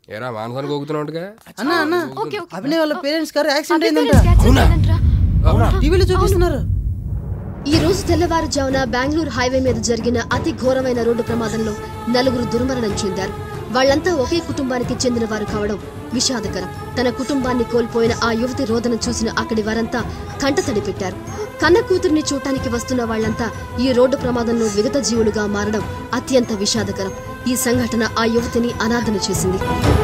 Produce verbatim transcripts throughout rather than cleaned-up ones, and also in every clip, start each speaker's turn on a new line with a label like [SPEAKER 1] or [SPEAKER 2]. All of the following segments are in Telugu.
[SPEAKER 1] ఏరా మానసానికి గోగుతున్నావుగా?
[SPEAKER 2] అన్నా అన్నా అభినయ్ వాళ్ళ పేరెంట్స్ కారు యాక్సిడెంట్ అయిందంట. అవునా? టీవీలో చూపిస్తున్నారు.
[SPEAKER 3] ఈ రోజు తెల్లవారుజామున బెంగళూరు హైవే మీద జరిగిన అతి ఘోరమైన రోడ్డు ప్రమాదంలో నలుగురు దుర్మరణం చెందారు. వాళ్లంతా ఒకే కుటుంబానికి చెందిన వారు కావడం విషాదకరం. తన కుటుంబాన్ని కోల్పోయిన ఆ యువతి రోదన చూసిన అక్కడి వారంతా కంటతడి పెట్టారు. కన్న కూతుర్ని చూడటానికి వస్తున్న వాళ్లంతా ఈ రోడ్డు ప్రమాదంలో విగత జీవులుగా మారడం అత్యంత విషాదకరం. ఈ సంఘటన ఆ యువతిని అనాథన చేసింది.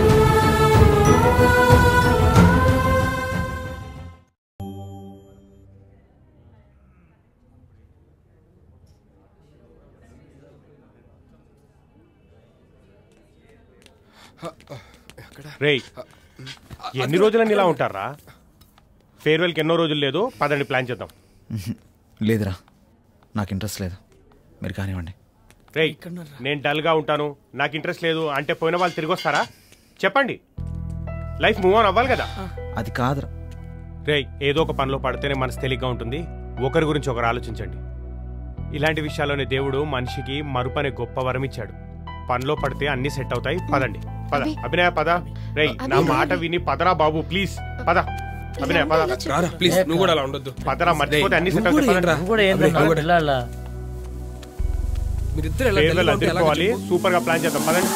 [SPEAKER 4] రేయ్, ఎన్ని రోజులని ఇలా ఉంటారా? ఫేర్వెల్కి ఎన్నో రోజులు లేదు, పదండి ప్లాన్ చేద్దాం.
[SPEAKER 5] లేదురా, నాకు ఇంట్రెస్ట్ లేదు, మీరు కానివ్వండి.
[SPEAKER 4] రేయ్, నేను డల్గా ఉంటాను, నాకు ఇంట్రెస్ట్ లేదు అంటే పోయిన వాళ్ళు తిరిగి వస్తారా? చెప్పండి, లైఫ్ మూవ్ ఆన్ అవ్వాలి కదా.
[SPEAKER 5] అది కాదురా.
[SPEAKER 4] రేయ్, ఏదో ఒక పనిలో పడితేనే మనసు తేలిగ్గా ఉంటుంది. ఒకరి గురించి ఒకరు ఆలోచించండి. ఇలాంటి విషయాల్లోనే దేవుడు మనిషికి మరుపనే గొప్ప వరం ఇచ్చాడు. పనిలో పడితే అన్ని సెట్ అవుతాయి. పదండి, పద. అభినయ పద. రేయ్, నా మాట విని పదరా బాబు, ప్లీజ్ పద. అభినయ పద.
[SPEAKER 1] ప్లీజ్, నువ్వు కూడా అలా ఉండొద్దు.
[SPEAKER 4] పదరా, మర్చిపోతే అన్ని సెట్ అవుతాయి. అదిరిపోవాలి, సూపర్ గా ప్లాన్ చేద్దాం. పదండి.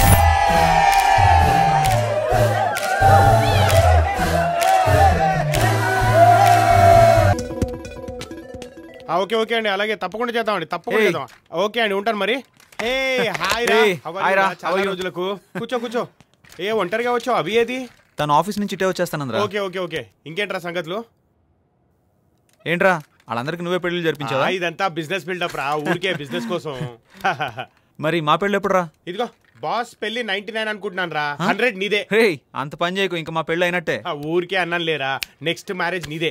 [SPEAKER 4] ఓకే ఓకే అండి, అలాగే తప్పకుండా చేద్దామండి, తప్పకుండా చేద్దాం. ఓకే అండి, ఉంటాను మరి. ఏ హాయ్ రా, చాలా రోజులకు. కూర్చో కూర్చో. ఏ ఒంటరిగా వచ్చావు? అవి ఏది?
[SPEAKER 5] తను ఆఫీస్ నుంచి ఇటే వచ్చేస్తాను.
[SPEAKER 4] ఓకే ఓకే ఓకే ఇంకేంట్రా సంగతులు?
[SPEAKER 5] ఏంట్రా వాళ్ళందరికి నువ్వే పెళ్లి జరిపించావా?
[SPEAKER 4] ఇదంతా బిజినెస్ బిల్డప్ రా, ఊరికే బిజినెస్ కోసం.
[SPEAKER 5] మరి మా పెళ్ళి ఎప్పుడు రా?
[SPEAKER 4] ఇదిగో బాస్ పెళ్లి నైన్టీ నైన్ అనుకుంటున్నాను రా, హండ్రెడ్ నీదే.
[SPEAKER 5] రే, అంత పని చేయకు, ఇంకా మా పెళ్లి అయినట్టే.
[SPEAKER 4] ఊరికే అన్నాను లేరా, నెక్స్ట్ మ్యారేజ్ నీదే.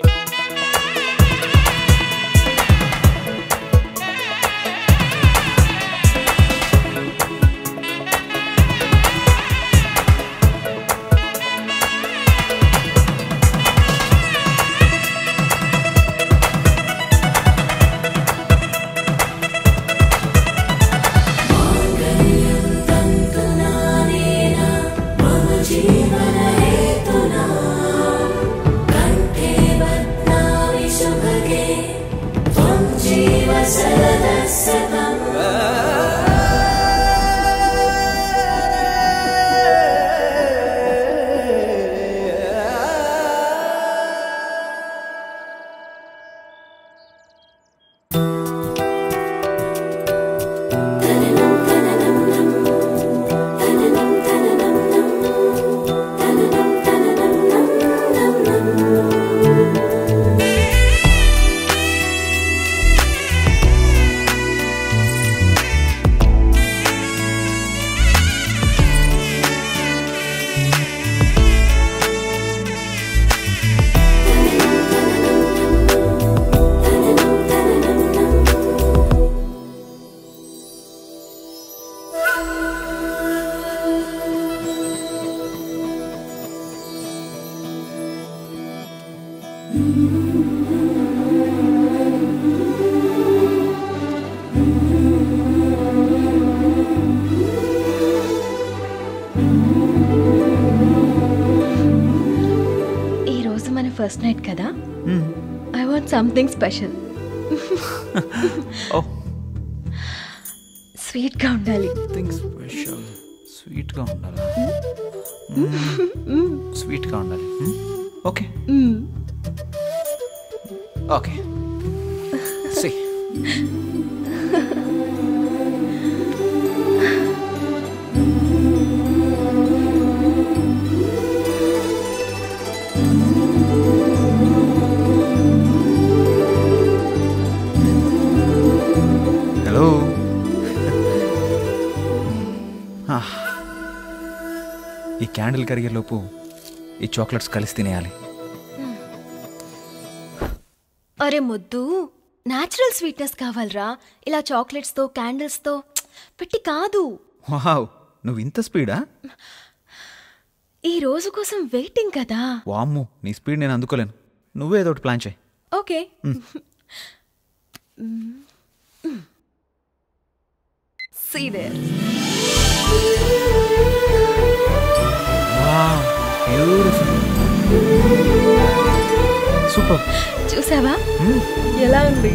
[SPEAKER 6] ఫస్ట్ నైట్ కదా, I want something special. Sweet గా ఉండాలి.
[SPEAKER 5] స్పెషల్ స్వీట్ గా ఉండాలి. స్వీట్ గా ఉండాలి. Okay okay. సి హలో. ఈ క్యాండిల్ కరిగేలోపు ఈ చాక్లెట్స్ కలిసి తినేయాలి.
[SPEAKER 6] అరే ముద్దు, న్యాచురల్ స్వీట్నెస్ కావాలరా, ఇలా చాక్లెట్స్ తో క్యాండిల్స్ తో పెట్టి కాదు.
[SPEAKER 5] వావ్, నువ్వు ఇంత స్పీడా?
[SPEAKER 6] ఈ రోజు కోసం వెయిటింగ్ కదా.
[SPEAKER 5] వామ్మో, నీ స్పీడ్ నేను అందుకోలేను. నువ్వే ఏదో ఒకటి ప్లాన్ చేయి.
[SPEAKER 6] ఓకే. See there. ఎలా ఉంది?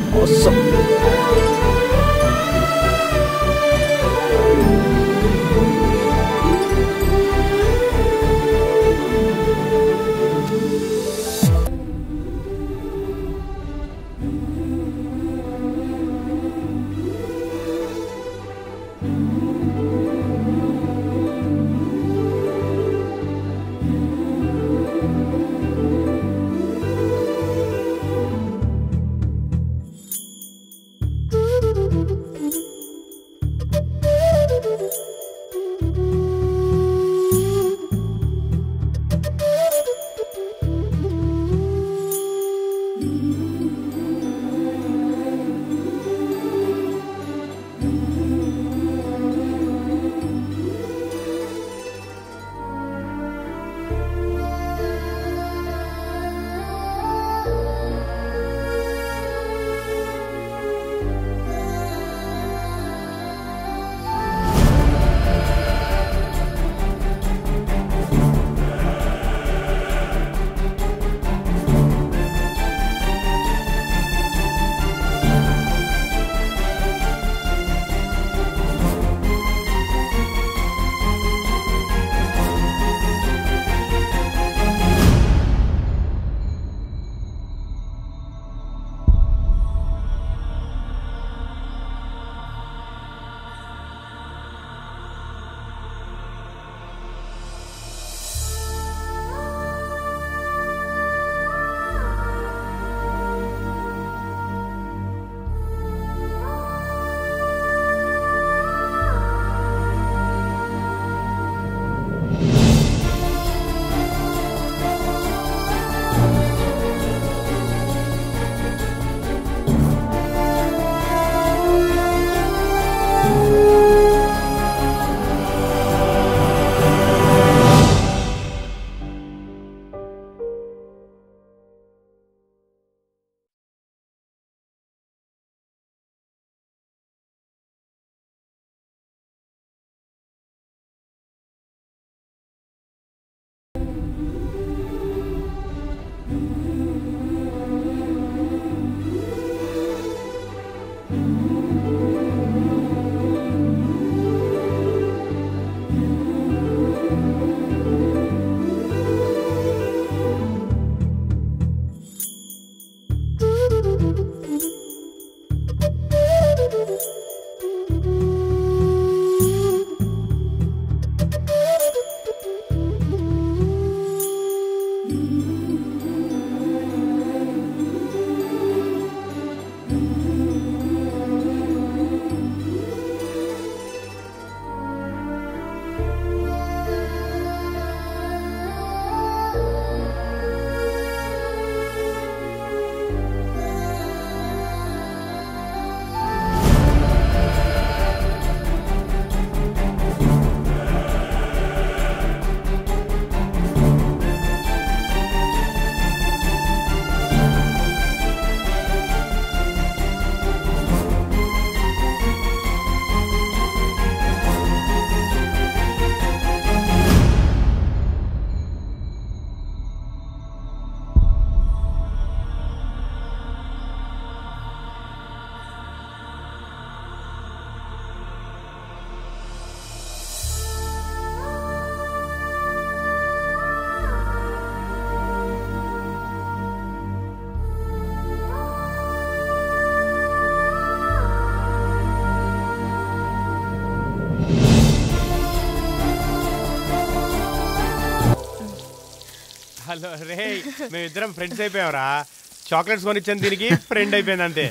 [SPEAKER 4] హలో రే, మేమిద్దరం ఫ్రెండ్స్ అయిపోయావరా. చాక్లెట్స్ కొనిచ్చాను దీనికి, ఫ్రెండ్ అయిపోయింది అంతే.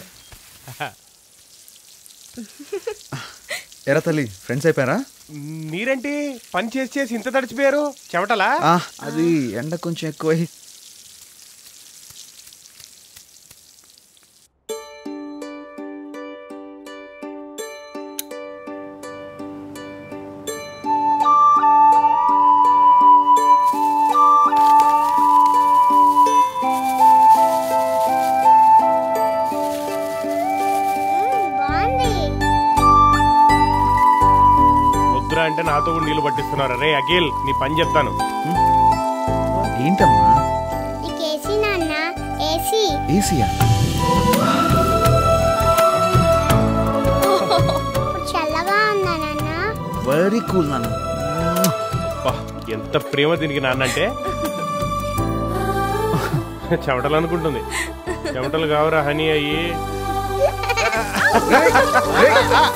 [SPEAKER 5] ఎరా తల్లి, ఫ్రెండ్స్ అయిపోయారా?
[SPEAKER 4] మీరేంటి పని చేసి చేసి ఇంత తడిచిపోయారు? చెమటలా?
[SPEAKER 5] అది ఎండ కొంచెం ఎక్కువ.
[SPEAKER 4] అంటే నాతో కూడా నీళ్లు పట్టిస్తున్నారు. రే అఖిల్, నీ పని చెప్తాను.
[SPEAKER 5] ఏంటమ్మా?
[SPEAKER 7] ఏసీ నాన్న, ఏసీ.
[SPEAKER 5] ఏసీయా?
[SPEAKER 7] వెరీ కూల్ నాన్న.
[SPEAKER 4] ఎంత ప్రేమ దీనికి నాన్న అంటే చెమటలు అనుకుంటుంది. చెమటలు కావరా హనీ అయ్యి.